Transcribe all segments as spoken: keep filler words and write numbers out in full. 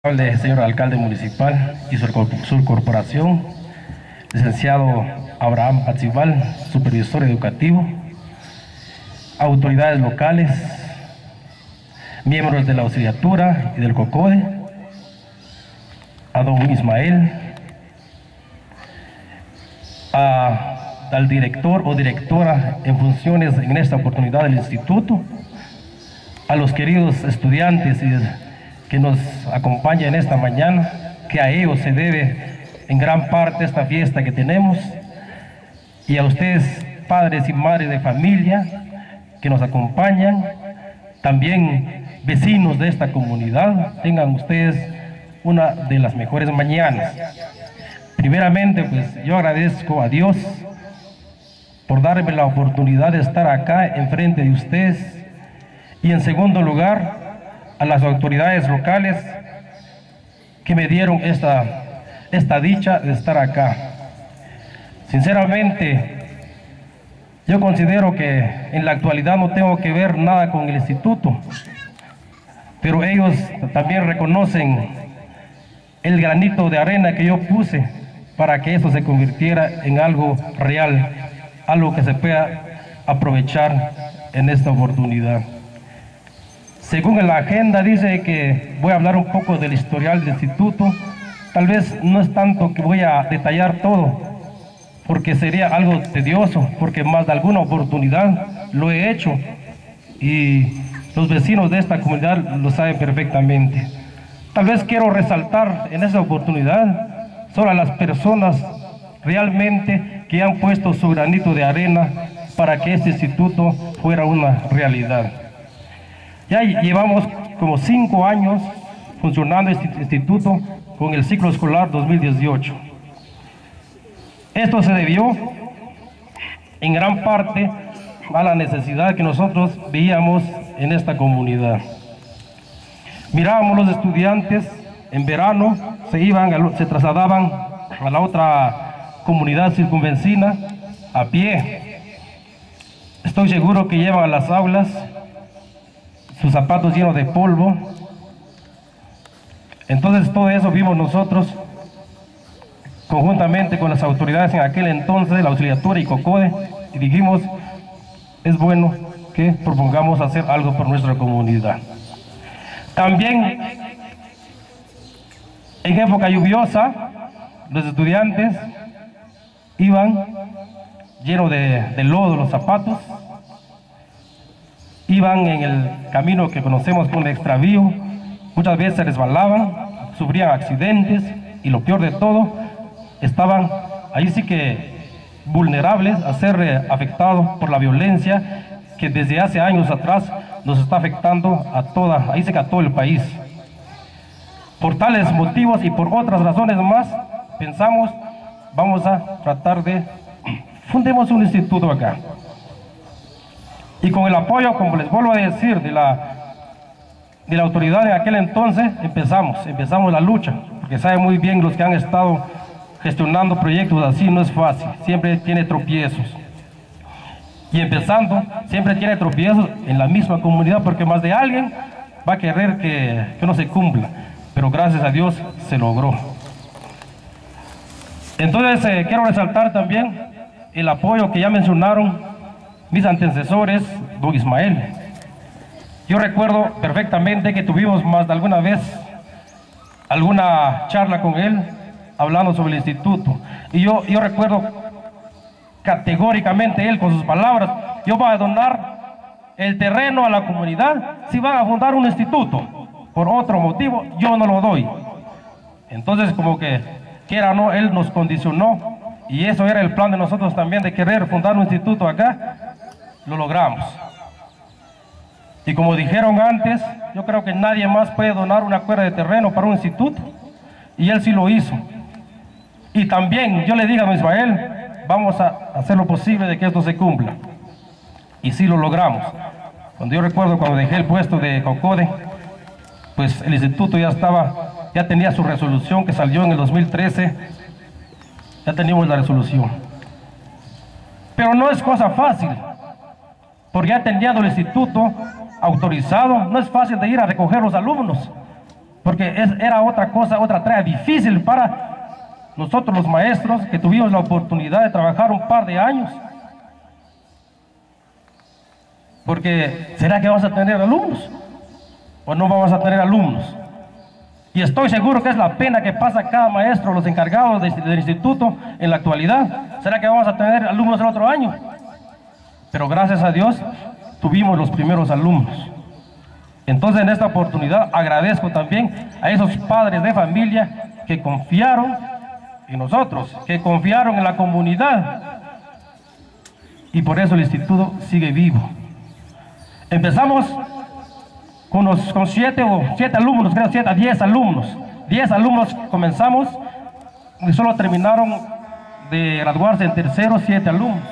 Señor alcalde municipal y su, su corporación, licenciado Abraham Atzibal, supervisor educativo, autoridades locales, miembros de la auxiliatura y del COCODE, a don Ismael, a, al director o directora en funciones en esta oportunidad del instituto, a los queridos estudiantes y que nos acompaña en esta mañana, que a ellos se debe en gran parte esta fiesta que tenemos, y a ustedes, padres y madres de familia que nos acompañan, también vecinos de esta comunidad, tengan ustedes una de las mejores mañanas. Primeramente, pues yo agradezco a Dios por darme la oportunidad de estar acá enfrente de ustedes, y en segundo lugar, a las autoridades locales que me dieron esta, esta dicha de estar acá. Sinceramente, yo considero que en la actualidad no tengo que ver nada con el instituto, pero ellos también reconocen el granito de arena que yo puse para que eso se convirtiera en algo real, algo que se pueda aprovechar en esta oportunidad. Según la agenda dice que voy a hablar un poco del historial del instituto. Tal vez no es tanto que voy a detallar todo, porque sería algo tedioso, porque más de alguna oportunidad lo he hecho y los vecinos de esta comunidad lo saben perfectamente. Tal vez quiero resaltar en esta oportunidad solo a las personas realmente que han puesto su granito de arena para que este instituto fuera una realidad. Ya llevamos como cinco años funcionando este instituto con el ciclo escolar dos mil dieciocho. Esto se debió en gran parte a la necesidad que nosotros veíamos en esta comunidad. Mirábamos los estudiantes en verano, se iban, se trasladaban a la otra comunidad circunvecina a pie. Estoy seguro que llevan a las aulas sus zapatos llenos de polvo. Entonces todo eso vimos nosotros conjuntamente con las autoridades en aquel entonces, la auxiliatura y COCODE, y dijimos, es bueno que propongamos hacer algo por nuestra comunidad. También en época lluviosa los estudiantes iban llenos de, de lodo los zapatos, iban en el camino que conocemos como el extravío, muchas veces se resbalaban, sufrían accidentes y lo peor de todo, estaban ahí sí que vulnerables a ser eh, afectados por la violencia que desde hace años atrás nos está afectando a toda, ahí sí que a todo el país. Por tales motivos y por otras razones más, pensamos, vamos a tratar de fundemos un instituto acá. Y con el apoyo, como les vuelvo a decir, de la, de la autoridad en aquel entonces, empezamos, empezamos la lucha, porque saben muy bien los que han estado gestionando proyectos así, no es fácil, siempre tiene tropiezos. Y empezando, siempre tiene tropiezos en la misma comunidad, porque más de alguien va a querer que, que no se cumpla, pero gracias a Dios se logró. Entonces, eh, quiero resaltar también el apoyo que ya mencionaron mis antecesores, don Ismael. Yo recuerdo perfectamente que tuvimos más de alguna vez alguna charla con él, hablando sobre el instituto. Y yo, yo recuerdo categóricamente él con sus palabras, yo voy a donar el terreno a la comunidad si van a fundar un instituto. Por otro motivo, yo no lo doy. Entonces, como que, quiera o no, él nos condicionó, y eso era el plan de nosotros también, de querer fundar un instituto acá. Lo logramos. Y como dijeron antes, yo creo que nadie más puede donar una cuerda de terreno para un instituto, y él sí lo hizo. Y también yo le dije a don Ismael, vamos a hacer lo posible de que esto se cumpla, y sí lo logramos. Cuando yo recuerdo cuando dejé el puesto de COCODE, pues el instituto ya estaba, ya tenía su resolución que salió en el dos mil trece, ya teníamos la resolución. Pero no es cosa fácil, porque ya teniendo el instituto autorizado, no es fácil de ir a recoger los alumnos. porque es, era otra cosa, otra tarea difícil para nosotros los maestros que tuvimos la oportunidad de trabajar un par de años. Porque ¿será que vamos a tener alumnos o no vamos a tener alumnos? Y estoy seguro que es la pena que pasa cada maestro, los encargados de, del instituto en la actualidad. ¿Será que vamos a tener alumnos el otro año? Pero gracias a Dios tuvimos los primeros alumnos. Entonces en esta oportunidad agradezco también a esos padres de familia que confiaron en nosotros, que confiaron en la comunidad, y por eso el instituto sigue vivo. Empezamos con, los, con siete, o siete alumnos, creo siete a diez alumnos. Diez alumnos comenzamos y solo terminaron de graduarse en tercero siete alumnos.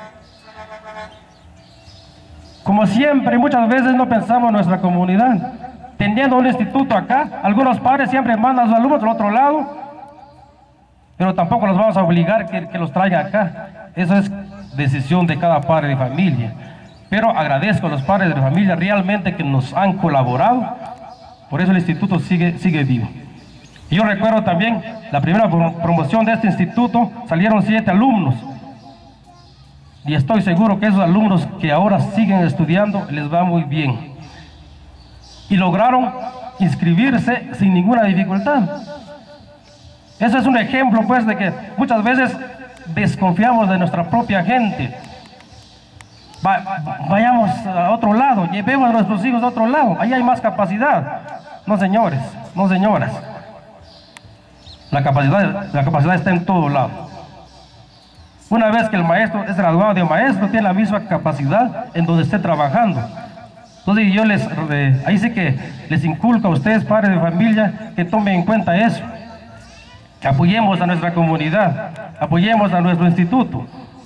Como siempre, muchas veces no pensamos en nuestra comunidad. Teniendo un instituto acá, algunos padres siempre mandan a sus alumnos al otro lado, pero tampoco los vamos a obligar que, que los traigan acá. Eso es decisión de cada padre de familia. Pero agradezco a los padres de familia realmente que nos han colaborado. Por eso el instituto sigue, sigue vivo. Y yo recuerdo también la primera promoción de este instituto, salieron siete alumnos. Y estoy seguro que esos alumnos que ahora siguen estudiando les va muy bien. Y lograron inscribirse sin ninguna dificultad. Eso es un ejemplo pues de que muchas veces desconfiamos de nuestra propia gente. Va, vayamos a otro lado, llevemos a nuestros hijos a otro lado, ahí hay más capacidad. No señores, no señoras. La capacidad, la capacidad está en todo lado. Una vez que el maestro es graduado de maestro, tiene la misma capacidad en donde esté trabajando. Entonces yo les, eh, ahí sí que les inculco a ustedes, padres de familia, que tomen en cuenta eso. Que apoyemos a nuestra comunidad, apoyemos a nuestro instituto.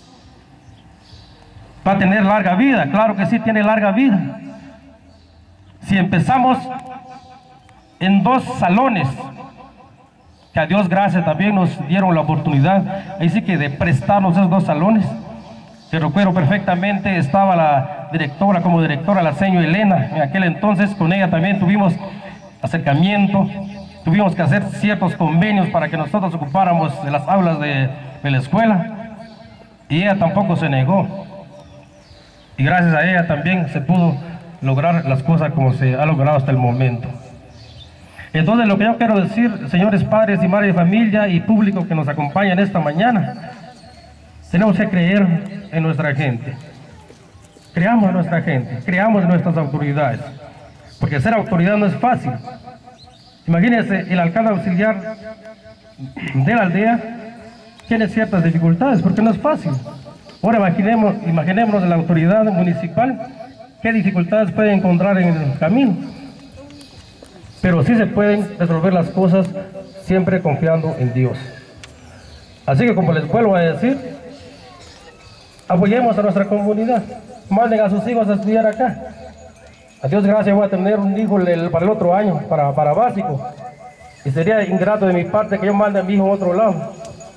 Va a tener larga vida, claro que sí tiene larga vida. Si empezamos en dos salones, que a Dios gracias también nos dieron la oportunidad, ahí sí que de prestarnos esos dos salones, que recuerdo perfectamente, estaba la directora, como directora, la señora Elena, en aquel entonces, con ella también tuvimos acercamiento, tuvimos que hacer ciertos convenios para que nosotros ocupáramos de las aulas de, de la escuela, y ella tampoco se negó. Y gracias a ella también se pudo lograr las cosas como se ha logrado hasta el momento. Entonces lo que yo quiero decir, señores padres y madres de familia y público que nos acompañan esta mañana, tenemos que creer en nuestra gente. Creamos en nuestra gente, creamos en nuestras autoridades. Porque ser autoridad no es fácil. Imagínense, el alcalde auxiliar de la aldea tiene ciertas dificultades porque no es fácil. Ahora imaginemos, imaginémonos la autoridad municipal, qué dificultades puede encontrar en el camino. Pero sí se pueden resolver las cosas siempre confiando en Dios. Así que como les vuelvo a decir, apoyemos a nuestra comunidad, manden a sus hijos a estudiar acá. A Dios gracias voy a tener un hijo para el otro año, para, para básico. Y sería ingrato de mi parte que yo mande a mi hijo a otro lado.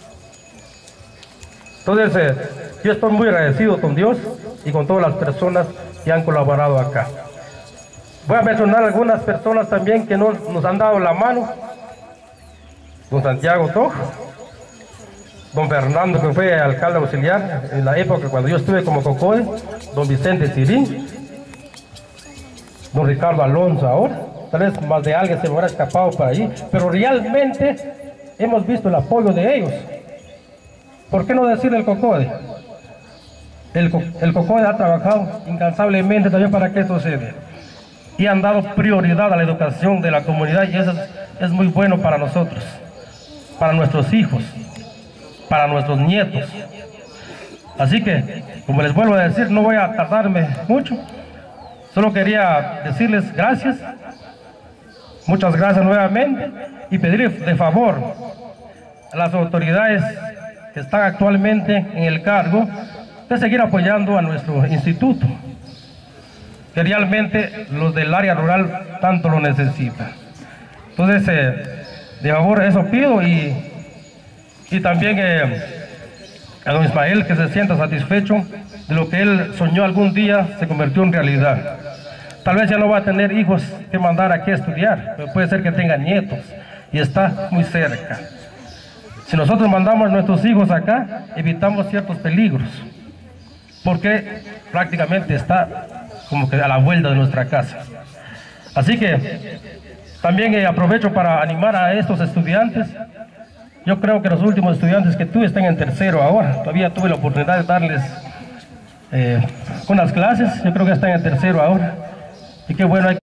Entonces, eh, yo estoy muy agradecido con Dios y con todas las personas que han colaborado acá. Voy a mencionar algunas personas también que nos, nos han dado la mano. Don Santiago Tojo, don Fernando, que fue alcalde auxiliar en la época cuando yo estuve como COCODE, don Vicente Sirín, don Ricardo Alonso ahora. Tal vez más de alguien se me habrá escapado por ahí, pero realmente hemos visto el apoyo de ellos. ¿Por qué no decir el COCODE? El, el COCODE ha trabajado incansablemente también para que esto se dé. Y han dado prioridad a la educación de la comunidad y eso es, es muy bueno para nosotros, para nuestros hijos, para nuestros nietos. Así que, como les vuelvo a decir, no voy a tardarme mucho. Solo quería decirles gracias, muchas gracias nuevamente y pedirles de favor a las autoridades que están actualmente en el cargo de seguir apoyando a nuestro instituto, que realmente los del área rural tanto lo necesitan. Entonces, eh, de favor, eso pido y, y también eh, a don Ismael que se sienta satisfecho de lo que él soñó algún día se convirtió en realidad. tal vez ya no va a tener hijos que mandar aquí a estudiar, pero puede ser que tenga nietos y está muy cerca. Si nosotros mandamos a nuestros hijos acá, evitamos ciertos peligros, porque prácticamente está como que a la vuelta de nuestra casa. Así que también eh, aprovecho para animar a estos estudiantes. Yo creo que los últimos estudiantes que tuve están en tercero ahora. Todavía tuve la oportunidad de darles eh, unas clases. Yo creo que están en tercero ahora. Y qué bueno hay